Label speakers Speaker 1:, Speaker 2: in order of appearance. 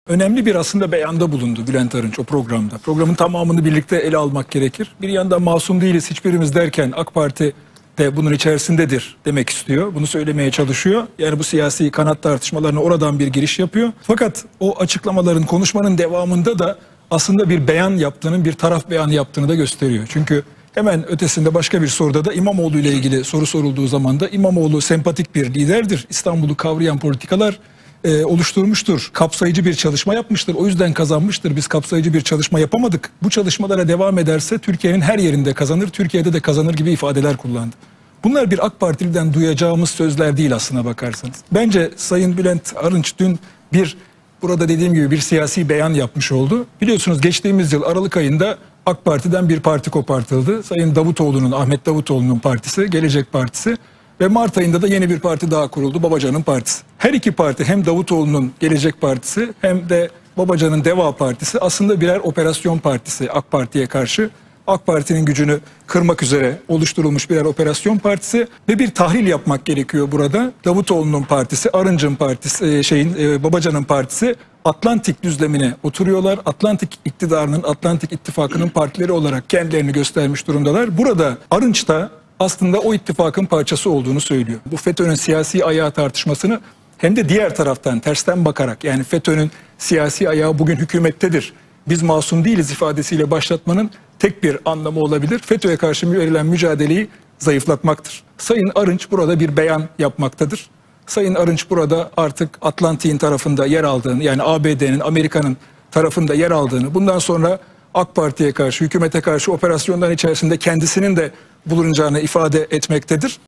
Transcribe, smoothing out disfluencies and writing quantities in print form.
Speaker 1: Önemli bir aslında beyanda bulundu Bülent Arınç o programda. Programın tamamını birlikte ele almak gerekir. Bir yandan masum değiliz hiçbirimiz derken AK Parti de bunun içerisindedir demek istiyor. Bunu söylemeye çalışıyor. Yani bu siyasi kanat tartışmalarına oradan bir giriş yapıyor. Fakat o açıklamaların, konuşmanın devamında da aslında bir beyan yaptığının, bir taraf beyanı yaptığını da gösteriyor. Çünkü hemen ötesinde başka bir soruda da İmamoğlu ile ilgili soru sorulduğu zaman da İmamoğlu sempatik bir liderdir. İstanbul'u kavrayan politikalar oluşturmuştur. Kapsayıcı bir çalışma yapmıştır. O yüzden kazanmıştır. Biz kapsayıcı bir çalışma yapamadık. Bu çalışmalara devam ederse Türkiye'nin her yerinde kazanır, Türkiye'de de kazanır gibi ifadeler kullandı. Bunlar bir AK Partili'den duyacağımız sözler değil aslına bakarsanız. Bence Sayın Bülent Arınç dün burada dediğim gibi bir siyasi beyan yapmış oldu. Biliyorsunuz geçtiğimiz yıl Aralık ayında AK Parti'den bir parti kopartıldı. Sayın Davutoğlu'nun, Ahmet Davutoğlu'nun partisi, Gelecek Partisi. Ve Mart ayında da yeni bir parti daha kuruldu, Babacan'ın partisi. Her iki parti, hem Davutoğlu'nun Gelecek Partisi hem de Babacan'ın Deva Partisi aslında birer operasyon partisi AK Parti'ye karşı. AK Parti'nin gücünü kırmak üzere oluşturulmuş birer operasyon partisi ve bir tahlil yapmak gerekiyor burada. Davutoğlu'nun partisi, Arınç'ın partisi, Babacan'ın partisi Atlantik düzlemine oturuyorlar. Atlantik iktidarının, Atlantik ittifakının partileri olarak kendilerini göstermiş durumdalar. Burada Arınç da aslında o ittifakın parçası olduğunu söylüyor. Bu FETÖ'nün siyasi ayağı tartışmasını hem de diğer taraftan tersten bakarak, yani FETÖ'nün siyasi ayağı bugün hükümettedir, biz masum değiliz ifadesiyle başlatmanın tek bir anlamı olabilir. FETÖ'ye karşı verilen mücadeleyi zayıflatmaktır. Sayın Arınç burada bir beyan yapmaktadır. Sayın Arınç burada artık Atlantik'in tarafında yer aldığını, yani ABD'nin, Amerika'nın tarafında yer aldığını, bundan sonra AK Parti'ye karşı, hükümete karşı operasyonların içerisinde kendisinin de bulunacağını ifade etmektedir.